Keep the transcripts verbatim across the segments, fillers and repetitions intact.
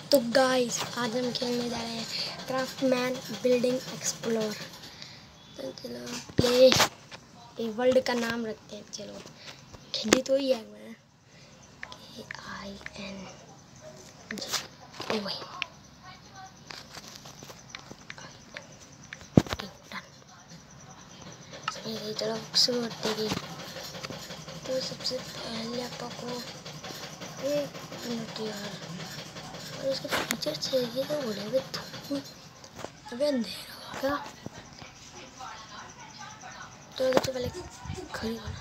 तो गाइस आज हम खेलने जा रहे हैं क्राफ्टमैन बिल्डिंग एक्सप्लोर। तो चलो प्ले ये वर्ल्ड का नाम रखते हैं। चलो हिंदी तो ही है मैं के आई एन जी ओ चलो शुरू करते हैं। तो सबसे पहले आपको एक मिनट यार और इसके फीचर चाहिए तो बोले अबे धूप अबे अंधेरा होगा। तो सबसे पहले खड़ी बना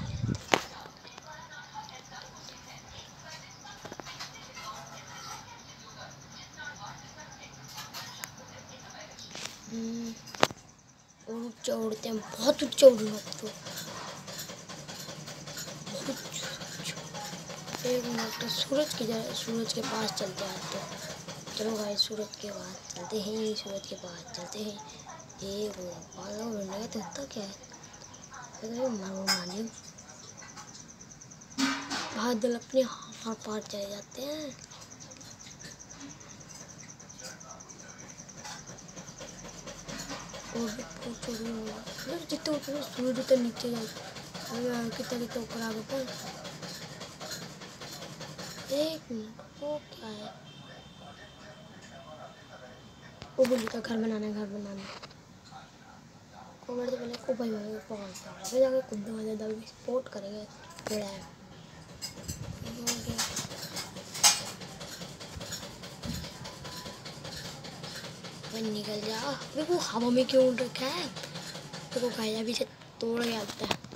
लेते और ऊँचा उड़ते हैं, बहुत ऊँचा उड़ना तो एक मिनट तो सूरज की जगह सूरज के पास चलते आते हैं। चलो भाई सूरज के पास चलते हैं सूरज के पास चलते हैं। ये वो बालों उड़ने का तो होता क्या है तो मानी बादल अपने हाथ पार चले जाते हैं। और जितने ऊपर सूरज उतना नीचे जाए कितना कितना ऊपर आ गया। एक मिनट वो क्या है वो बोली का घर बनाना घर बनाना को मेरे तो पहले को भाई भाई पकड़ फिर जाके कुछ वाले दल स्पोर्ट करेंगे थोड़ा है निकल जा अबे वो हवा में क्यों उड़ रखा है तो वो खाया भी से तोड़ के आता है।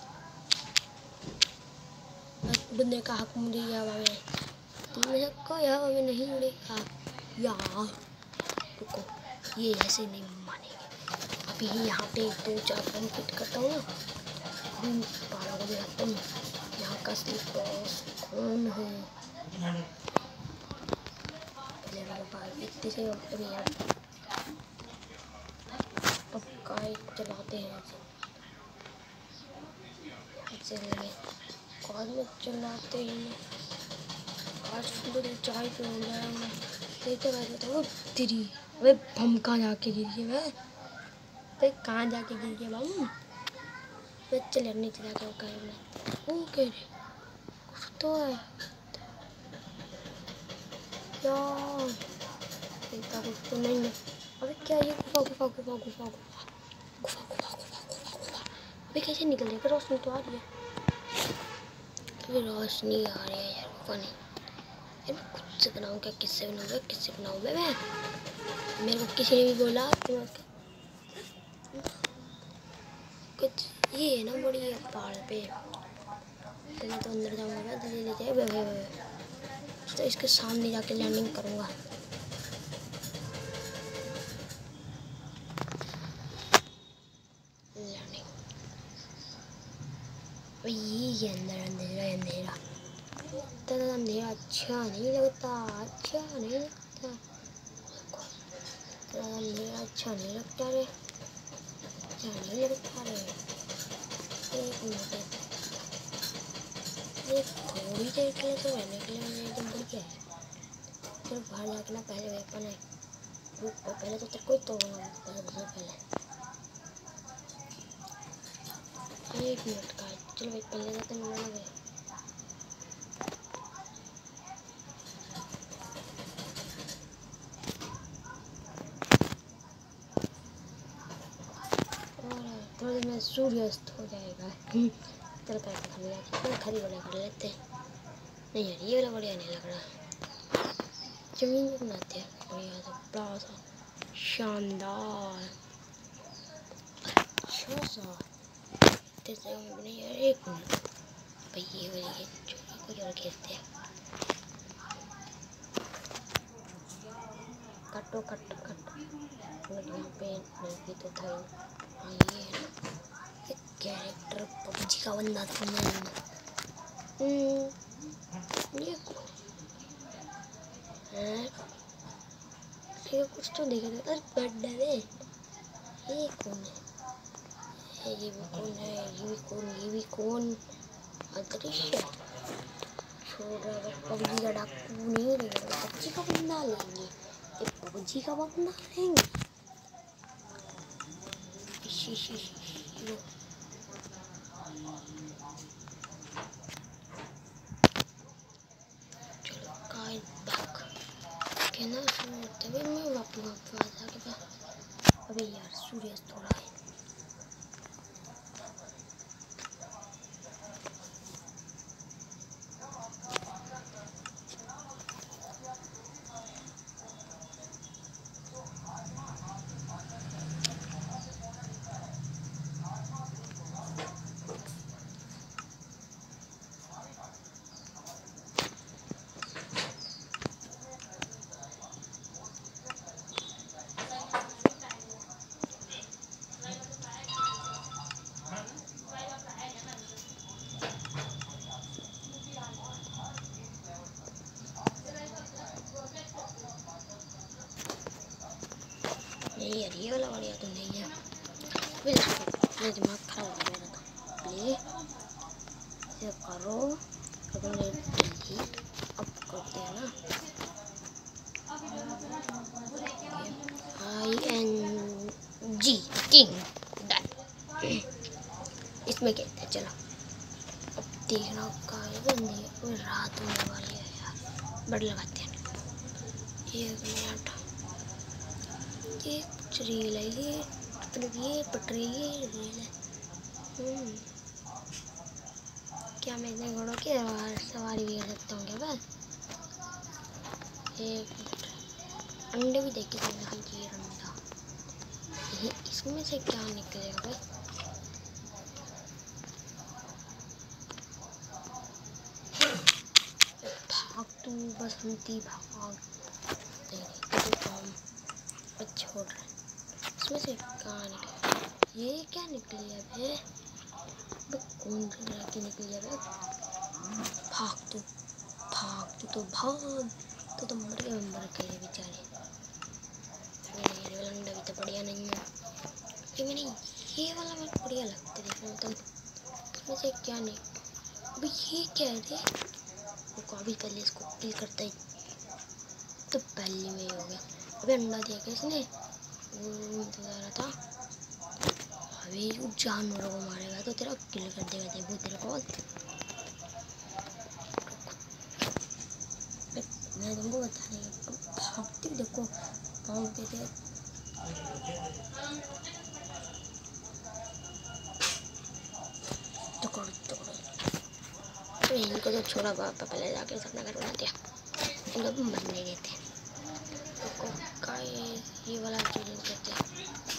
बंदे का हक मुझे हवा में तुमने सबको हवा में नहीं उड़ेगा यार रुको ये ऐसे नहीं मानेंगे। अभी यहाँ पे एक दो चार फन फिट करता हूँ ना अभी पहाड़ों को दिखाता हूँ यहाँ का स्लीप कौन है इतने से अभी यार अब काइट चलाते हैं ऐसे लगे कॉल में चलाते ही आज तो चाय पे हो गया मैं देखते रहता था वो तेरी अबे बम कहाँ जाके गिर गया मैं भाई कहाँ जाके गिर गया बम वे चले नीचे जाके वो कह रहे वो कह रहे कुछ तो है यार इतना कुछ तो नहीं है। अबे क्या ये गुफा गुफा गुफा गुफा गुफा गुफा गुफा गुफा गुफा गुफा अबे कैसे निकल रही है रोशनी तो आ रही है अबे रोशनी आ रही है यार गुफा नहीं यार खुद से बनाऊँ क्या किससे बनाऊँ किससे बनाऊँ मैं मैं मेरे को किसी ने भी बोला कि कुछ ये है ना बड़ी पहाड़ पे पहले तो अंदर जाऊँगा दिल्ली ले जाए तो इसके सामने जाके लैंडिंग करूँगा। ये अंदर अंधेरा अंधेरा तो अंधेरा अच्छा नहीं लगता अच्छा नहीं लगता तो अंधेरा अच्छा नहीं लगता रे अच्छा नहीं लगता रे एक मिनट ये थोड़ी देर के लिए तो रहने के लिए एकदम बढ़िया है। चलो बाहर जाके ना पहले वेपन है रुक पहले तो तेरे को ही तोड़ना पहले एक मिनट का चलो भाई पहले जाते हैं ना भाई थोड़ी देर में सूर्यास्त हो जाएगा। चलो पहले खड़ी जाके खड़ी बड़े कर लेते हैं नहीं यार ये वाला बढ़िया नहीं लग रहा जमीन में बनाते हैं बढ़िया सा बड़ा सा शानदार अच्छा सा जैसे हम बने यार एक मिनट भाई ये वाली चोरी को जोड़ खेलते हैं कटो कट कट यहाँ पे नहीं तो था हाँ ये है ना ये कैरेक्टर पबजी का बंदा था मैं ये है ये कुछ तो देखे थे अरे बट डरे ये कौन है ये भी कौन है ये भी कौन ये भी कौन अदृश्य छोड़ रहा पबजी का डाकू नहीं रहेगा पबजी का बंदा बना लेंगे, ये पबजी का बना लेंगे। शी शी शी लो। चलो गाइस बैक कहना तभी मैं वापस वापस आ जाके अबे यार सूर्यास्त हो रहा है। नहीं यार ये वाला बढ़िया तो नहीं है। मेरा दिमाग खराब हो गया था। ले ये करो अपने डिलीट अब करते हैं ना। आई एन जी किंग इसमें कहते हैं। चलो अब देखना काहे बंदी रात होने वाली है यार। बड़ लगाते हैं एक मिनट। ये कुछ रील है ये मतलब ये पटरी ये रील है। हम्म क्या मैं इतने घोड़ों की सवारी भी कर सकता हूँ क्या? बस एक मिनट अंडे भी देख के चलना चाहिए। अंडा ये इसमें से क्या निकलेगा भाई? भाग तू बसंती भाग। छोड़ रहा है इसमें से कहाँ निकले? ये क्या निकली है बे? कौन की निकली है बे? भाग तू भाग तू तो भाग तो तो मर गए मर गए बेचारे। ये वाला अंडा भी तो बढ़िया नहीं है लेकिन मैंने ये वाला मैं बढ़िया लगता है देखने में। तो इसमें से क्या नहीं अभी ये क्या है रे? वो अभी पहले इसको किल करता है तो पहले में ही हो गया। अभी अंडा दिया क्या इसने? तो जा रहा था अभी जानवरों को मारेगा तो तेरा किल कर देगा। देखो तेरे को मैं तुमको बता रही हूँ। भागती देखो भागते थे टुकड़ टुकड़। तो इनको तो छोड़ा पापा पहले जाके सब नगर बना दिया। इनको भी मरने देते तो का ये वाला चीज करते हैं।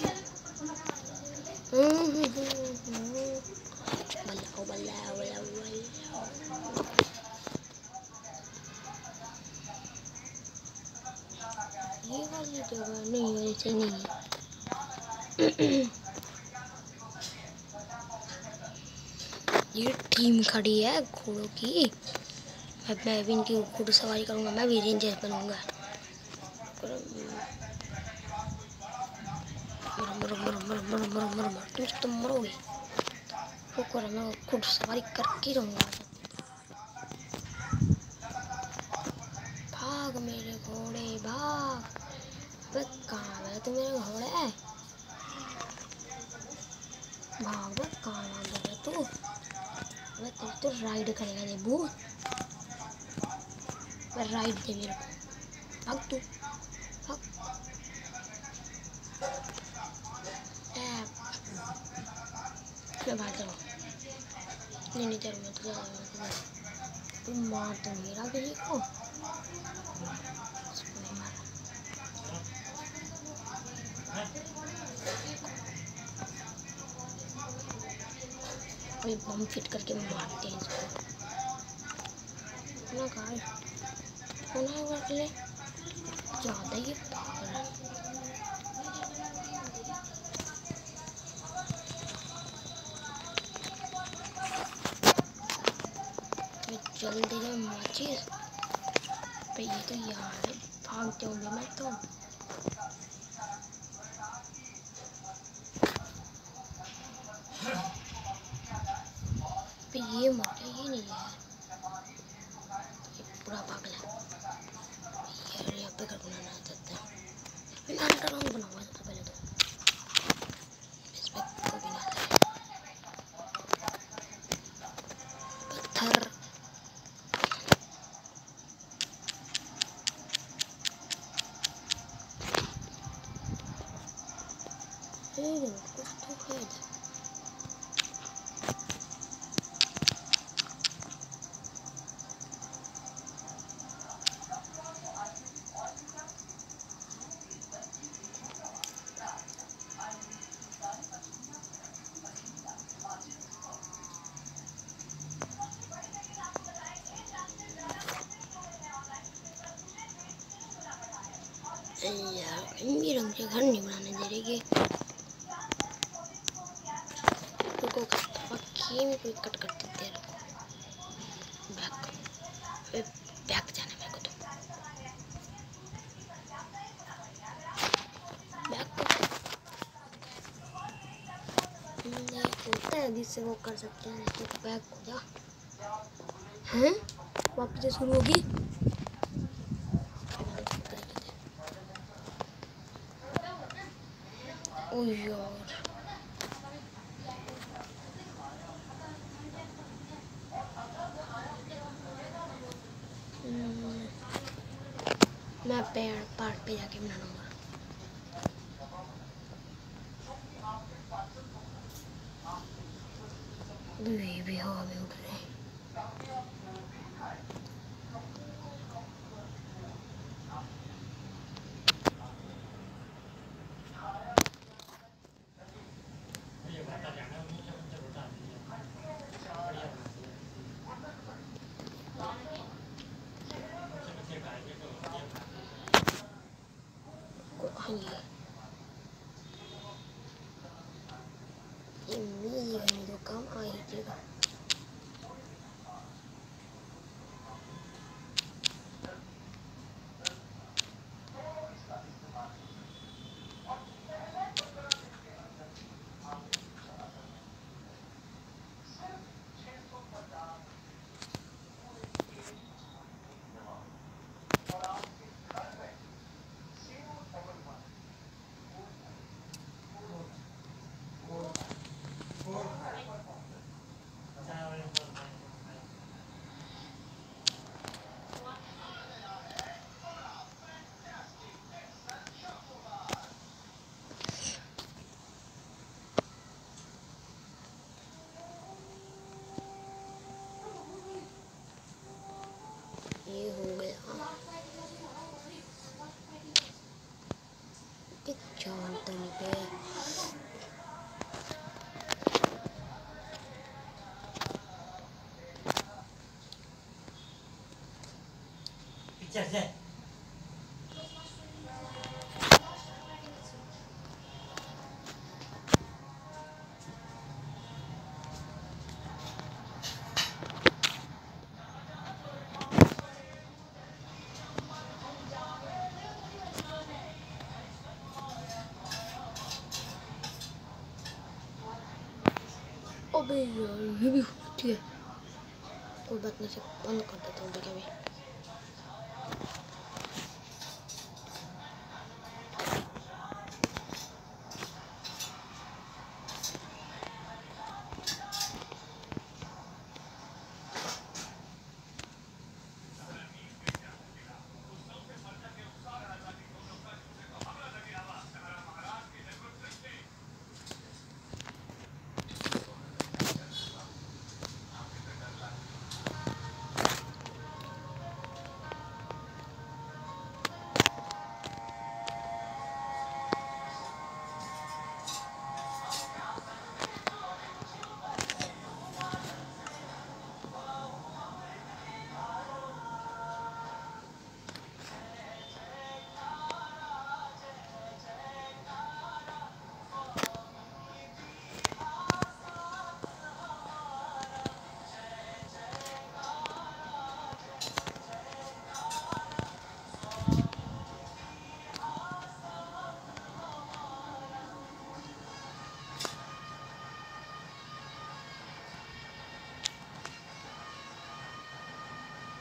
बल्ला बल्ला बल्ला बल्ला ये वाली जगह नहीं वैसे नहीं है। ये टीम खड़ी है घोड़ों की। अब मैं भी इनकी घोड़ सवारी करूंगा। मैं भी रेंजर बनूंगा। मरो मरो मरो मरो मरो मरो मरो मरो तुम तो मरोगे। रुको मैं घोड़ सवारी करके रहूंगा। भाग मेरे घोड़े भाग। अबे कहाँ है तू मेरे घोड़े? भाग बे कहाँ भाग गया तू? अबे तेरी तो राइड करेगा देबू। अबे राइड दे मेरे को। भाग तू भाग। मैं भाग जाऊँ नहीं नहीं तेरे में तो तू मार तो मेरा किसी को नहीं मारा। कोई बम फिट करके मारते हैं इसको ना। गाय होना होगा के लिए ज़्यादा ही भाग रहा है। मैं जल्दी से माचिस पे ये तो यार भागते होंगे मैं तो। पे ये मर गया ये नहीं है पूरा पागल है यार। यहाँ पे कर अंडरग्राउंड बनाऊंगा सबसे पहले तो। इस पे कभी नहीं आता पत्थर। कुछ तो है इधर। यार रंगी रंग के घर नहीं बनाने दे रही ये। रुको पक्की में कोई कट कर देते हैं। रुको बैक बैक जाना मेरे को तो। बैक होता है जिससे वो कर सकते हैं। तो बैक हो जा हैं वापस से शुरू होगी। ओ यार मैं पेड़ पार्ट पे जाके बनाऊंगा। भी भी हवा में उड़ रहे हैं। ये मेरी घनी तो काम आ ही जाएगा। ये हो गया कि जानता नहीं पे पिक्चर अबे यार ये भी होती है। कोई बात नहीं, से बंद कर देता हूँ देखा भी।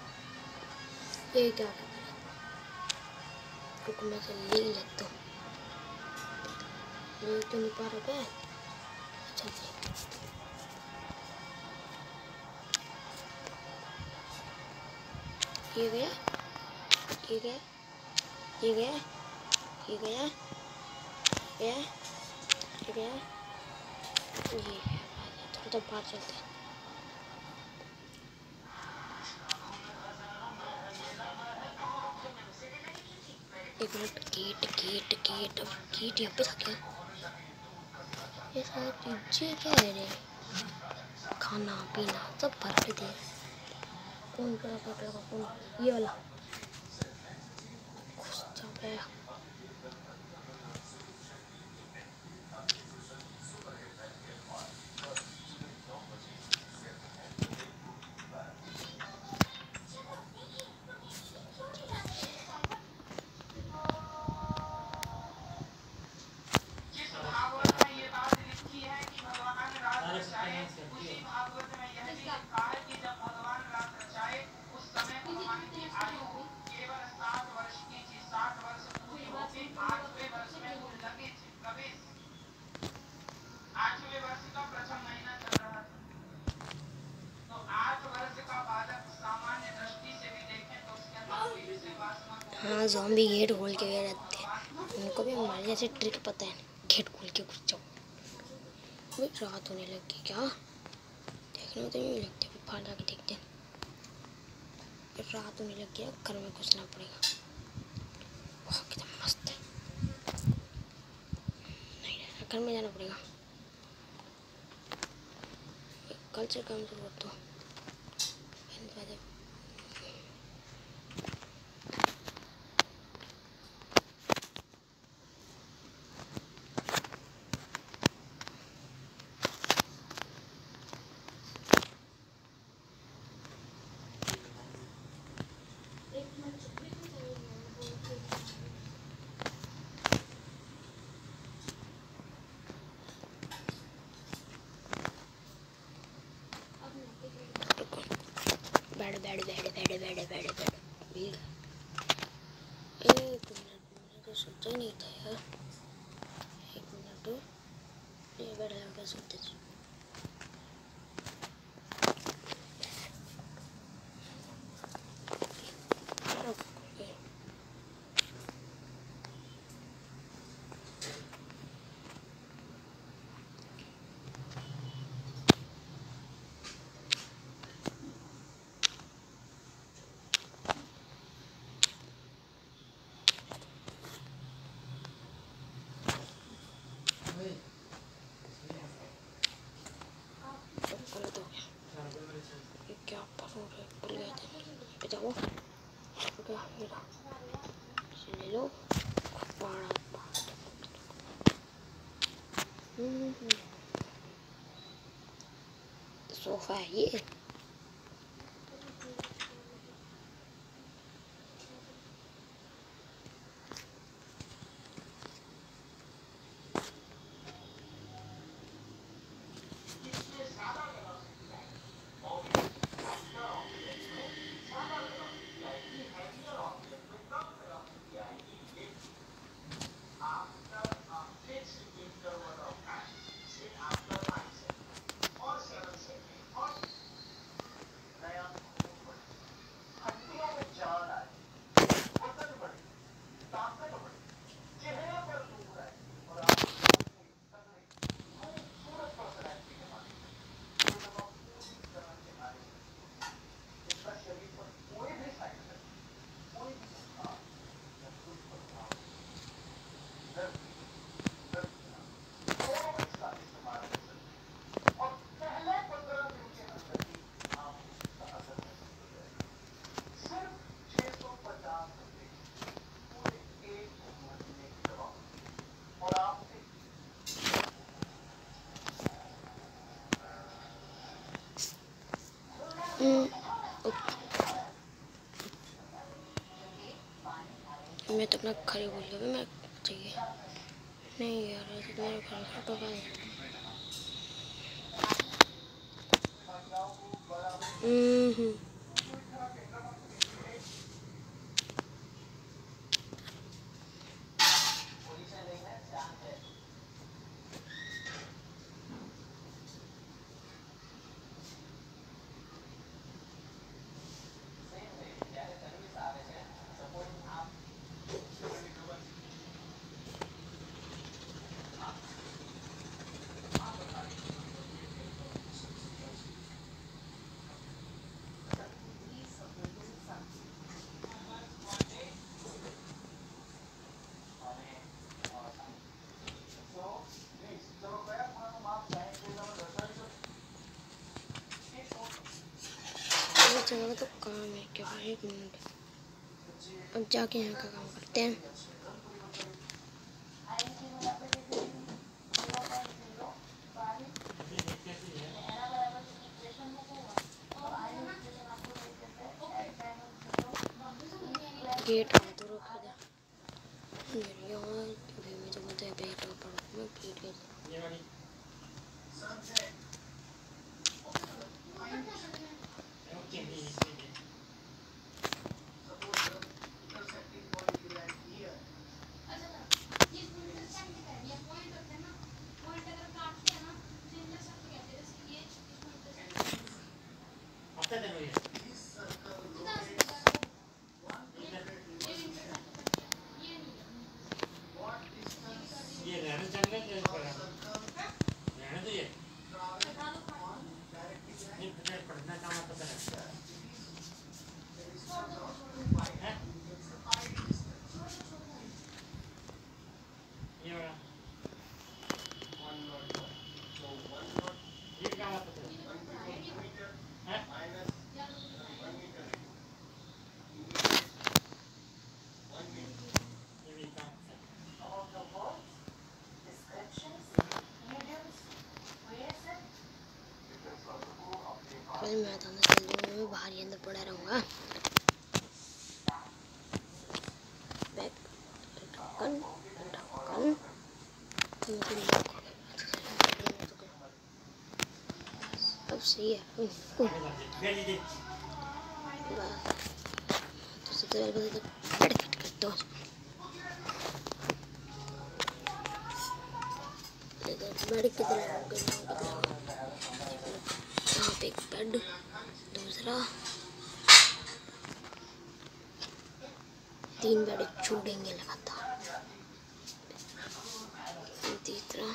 ये क्या कर रहा है? रुको मैं से ले लेता हूँ। देख तो नहीं पा रहा बे। अच्छा ये गया, ये गया, ये गया, ये गया, ये गया, ये गया, ये गया। थोड़ा सा बाहर चलते हैं। एक minute, gate gate gate gate यहाँ पे था क्या? ये सारी चीजें क्या है रे? खाना पीना सब भर के दे। कौन करा कट लगा कौन? ये वाला घुस जा गया। हाँ ज़ॉम्बी गेट खोल के गए रहते हैं। उनको भी हमारे जैसे ट्रिक पता है, गेट खोल के घुस जाओ। अभी रात होने लगी क्या? देखने में तो नहीं लगती, अभी बाहर जाके देखते हैं। रात होने लगी है, घर में घुसना पड़ेगा। वाह कितना मस्त है। नहीं घर में जाना पड़ेगा। कल से काम शुरू कर दो। बैठ बैठ बैठ बैठ बैठ बैठ बैठ भीड़। एक मिनट, मैंने तो सोचा ही नहीं था यार। एक मिनट, ये बैठ लगा सोचते थे। क्या पासवर्ड है भूल गए थे। पे जाओ क्या मेरा ले लो पाड़ा। सोफा है ये। मैं तो अपना घर ही बोल रहा मैं चाहिए नहीं यार, ऐसे तो मेरा घर का पता है। हम्म तो काम है क्या भाई, एक मिनट। अब जाके यहाँ का काम करते हैं। गेट आ तो रोक दे यार, अभी मैं जब मुझे बैठ पड़ा मैं गेट के ये रहने चलने के रहने तो ये नहीं पढ़ना काम पता है ये वाला ये क्या पता है कल मैं आता हूँ चल दूँगा, मैं बाहर ही अंदर पड़ा रहूँगा। बैग ढक्कन ढक्कन अब सही है। बस तो सबसे पहले बेड फिट कर दो। बेड किधर यहाँ पे एक बेड, दूसरा तीन बेड छूटेंगे लगातार, तीसरा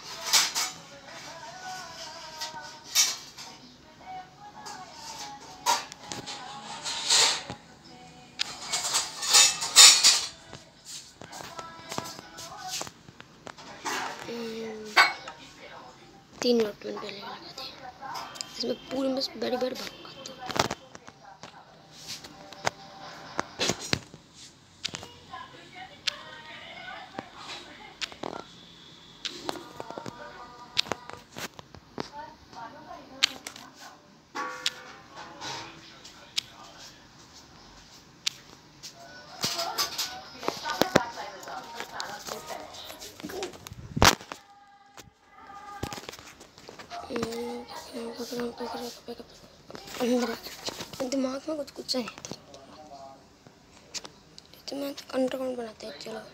तीन मिनट में पहले लगा दी। इसमें पूरी बस बड़ी बड़ी भरूंगा तो अंदर दिमाग में कुछ कुछ नहीं था तो मैं कंट्रोल बनाते हैं। चलो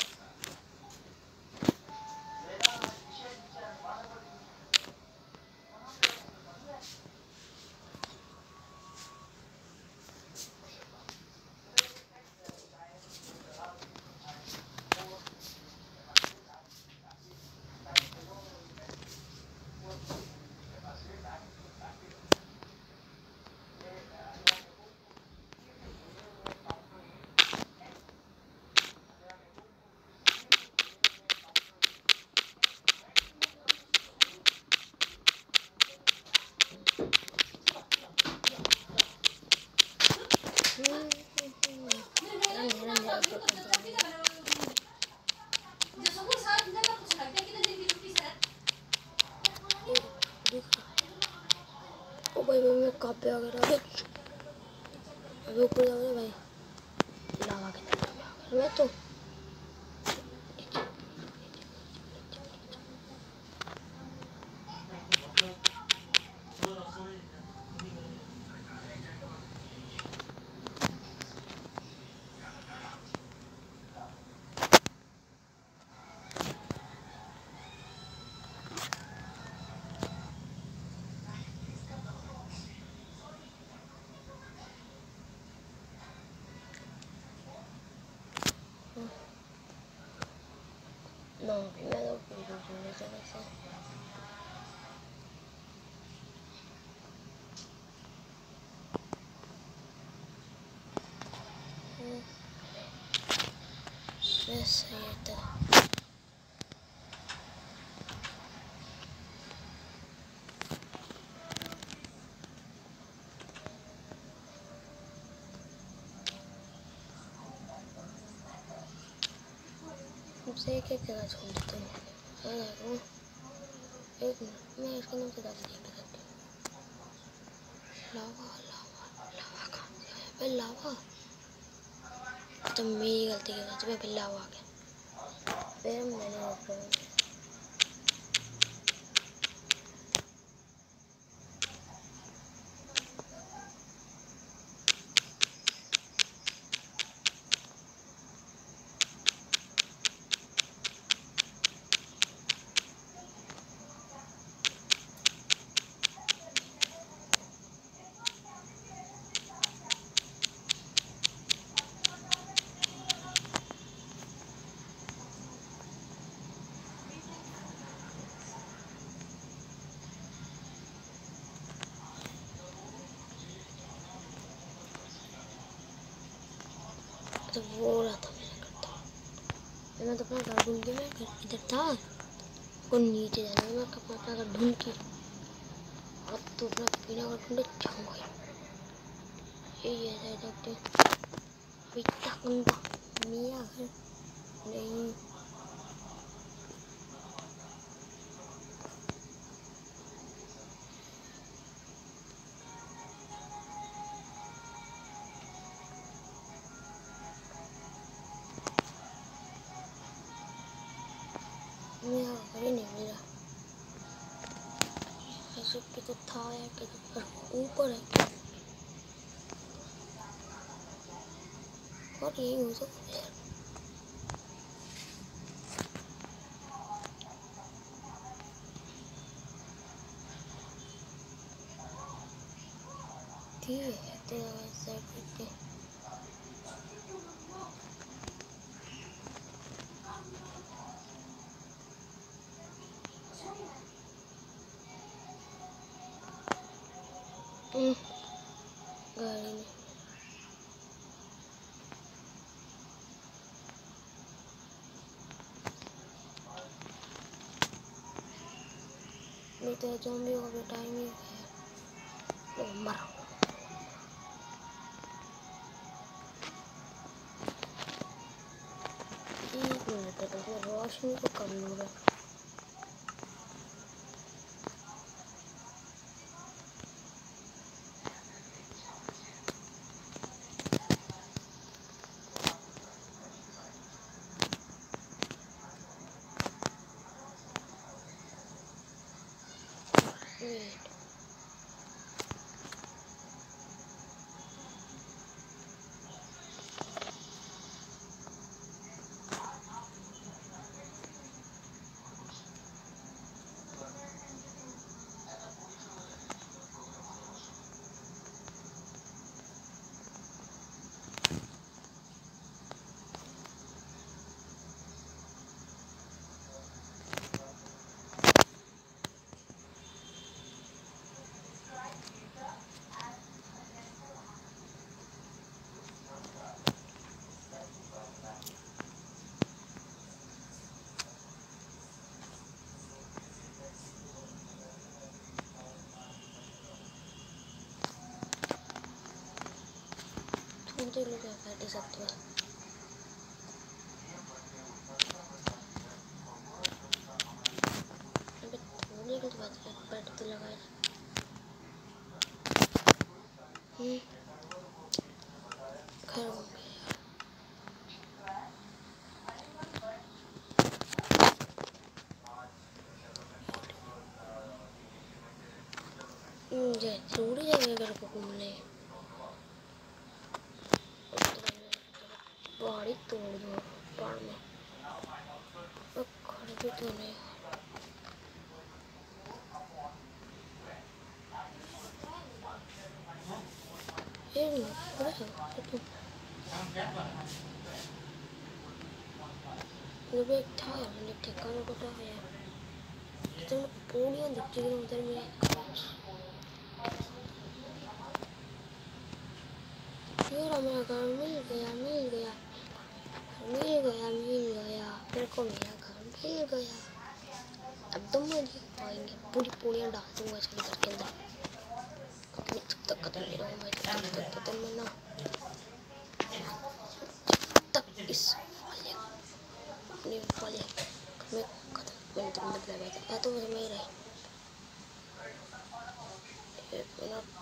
ओ भाई भाई मैं कहाँ पे आ गया अभी ऊपर जाओगे भाई, लावा के अंदर मैं तो no, primero pero yo no sé eso. Yes, ahí está. तुमसे एक एक जगह छोड़ देता हूँ। एक मिनट मैं इसके नाम से जाके देख सकती हूँ। लावा लावा लावा कहाँ से आया भाई लावा? तो मेरी गलती की वजह से फिर लावा आ गया। फिर मैंने तो वो रहा था मेरा करता। मैं तो अपना घर ढूंढ के मैं घर इधर था और नीचे जाना मैं अपना अपना घर ढूंढ के अब तो अपना पीना घर ढूंढे जाऊंगा। ये ऐसा देखते अभी तक मेरा घर नहीं। मेरा घर ही नहीं मिला। ऐसे कि तो था या कि तो ऊपर है और यही हो सकता है। ठीक है तो ऐसा करके गाड़ी नहीं तो ज़ॉम्बी का भी टाइम ही है तो मर एक मिनट तो रोशनी को कम हो रहा है। वेट मुझे लोग बैठ सकते हैं। अबे थोड़ी कुछ बात है बैठ तो लगाए हम्म खैर हो गया। मुझे जरूरी जगह घर को घूमने पहाड़ी तोड़ दो पहाड़ में और घर भी तो नहीं ये नहीं बड़ा है तो जब एक था मैंने ठिकाना को था यार तो पूरी दिखती है उधर में यार मेरा घर मिल गया मिल गया मिल गया मिल गया मेरे को मेरा घर मिल गया। अब तो मुझे पाएंगे पूरी पूरियाँ डाल दूंगा इसके घर के अंदर जब तक खत्म नहीं रहूँगा जब तक खत्म में ना तब इस वाले अपनी वाले मैं खत्म मैं तो मतलब है तो मुझे में रहे एक मिनट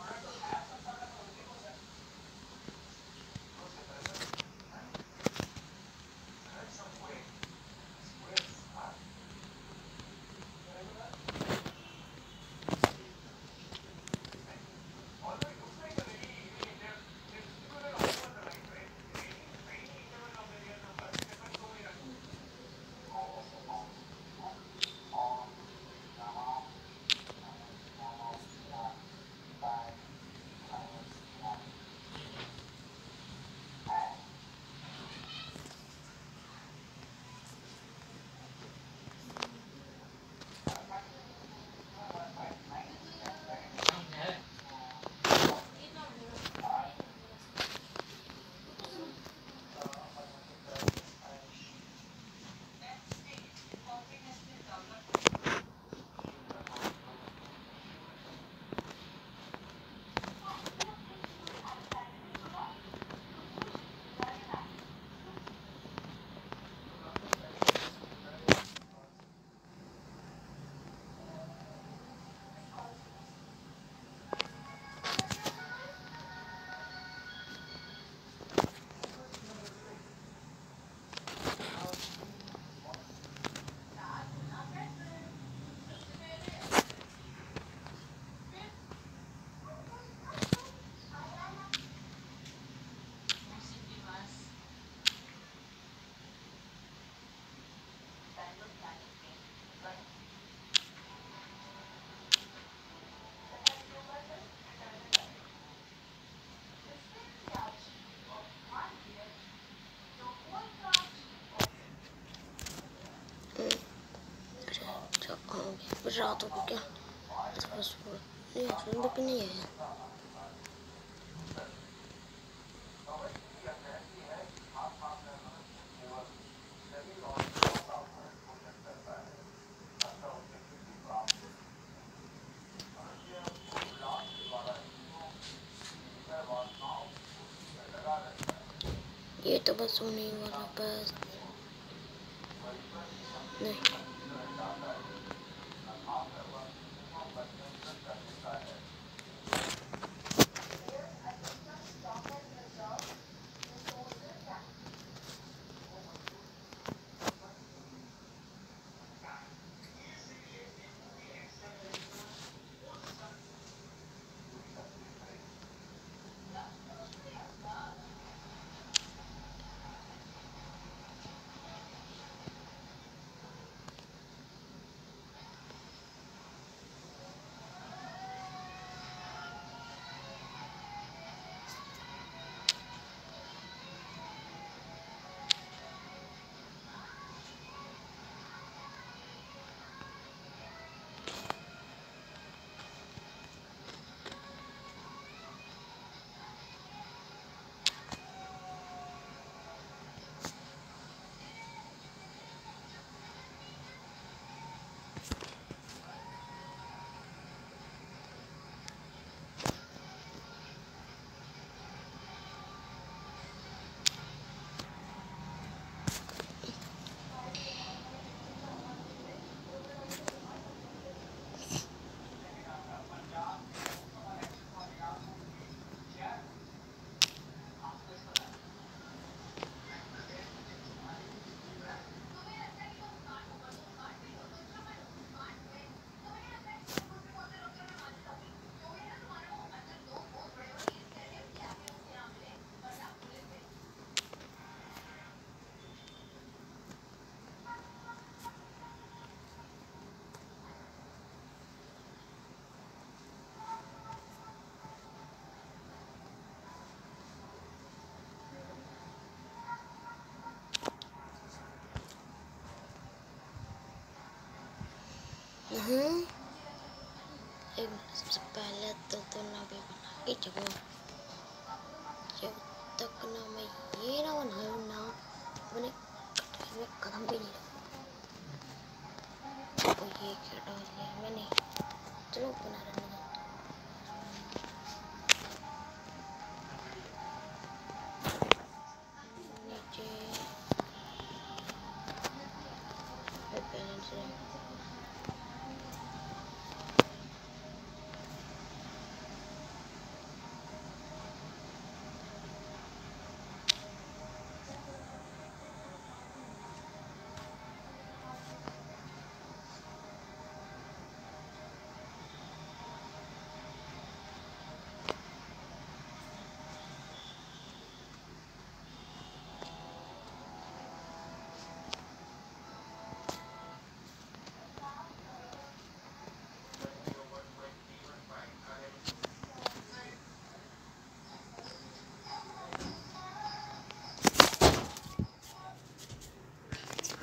रात हो क्या बस नहीं फिल्म भी नहीं है ये तो बस होने वाला बस नहीं हम्म एक सबसे पहले तो तो ना भी बना के जब जब तक ना मैं ये ना बनाऊँ ना मैंने मैं कदम भी नहीं रखा ये क्या डाल लिया मैंने चलो बना रहा हूँ नीचे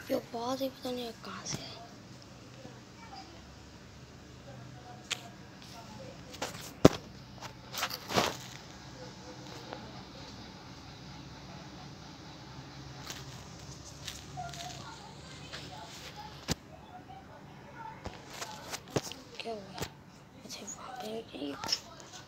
ये बात ही पता नहीं कहाँ से है। क्या हुआ? अच्छा वहाँ पे एक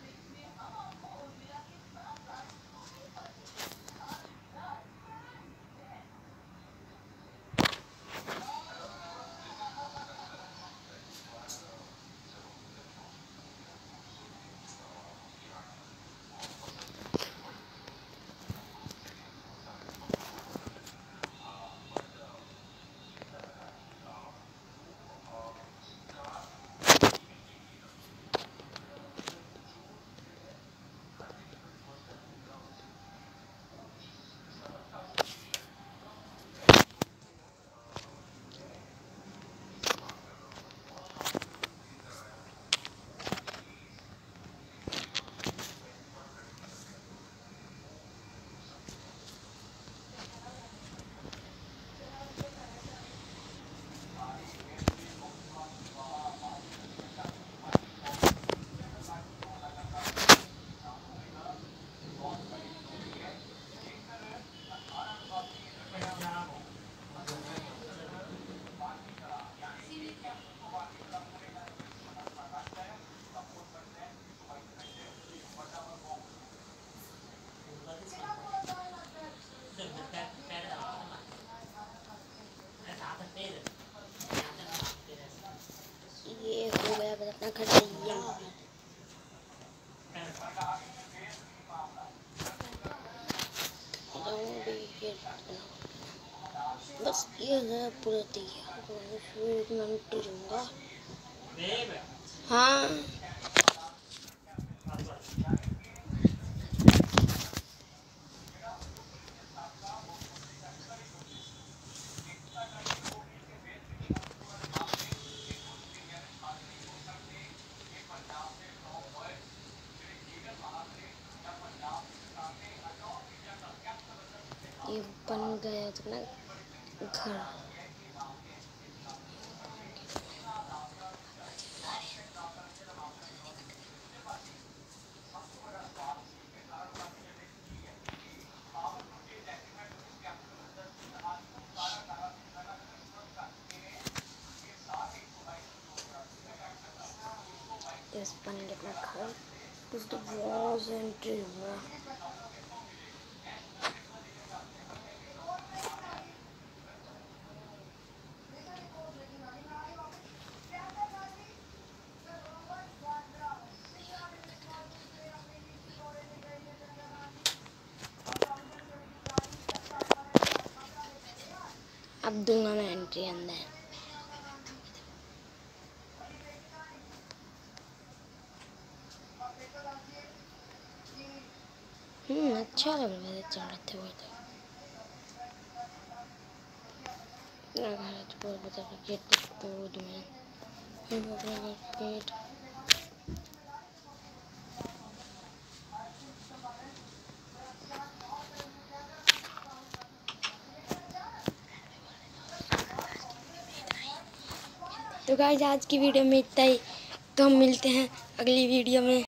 ये हो गया बस अपना घर तैयार। बस ये है पूरा तैयार। एक मिनट लूँगा। हाँ ये बन गया अपना घर। इस बन गया अपना घर। कुछ तो बहुत एंट्री हुआ। अब दूंगा मैं एंट्री अंदर। हम्म अच्छा लग रहा है चढ़ते हुए। तो घर है तो बहुत बता गेट तोड़ दूँ मैं अपना गेट। तो गाइस आज की वीडियो में इतना ही। तो हम मिलते हैं अगली वीडियो में।